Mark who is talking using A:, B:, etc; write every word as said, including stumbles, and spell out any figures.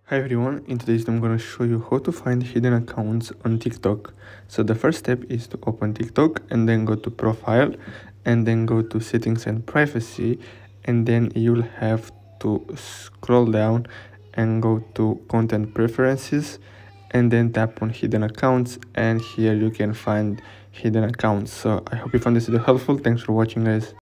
A: Hi everyone, in today's video I'm going to show you how to find hidden accounts on TikTok. So the first step is to open TikTok and then go to profile and then go to settings and privacy, and then you'll have to scroll down and go to content preferences and then tap on hidden accounts, and here you can find hidden accounts. So I hope you found this video helpful. Thanks for watching, guys.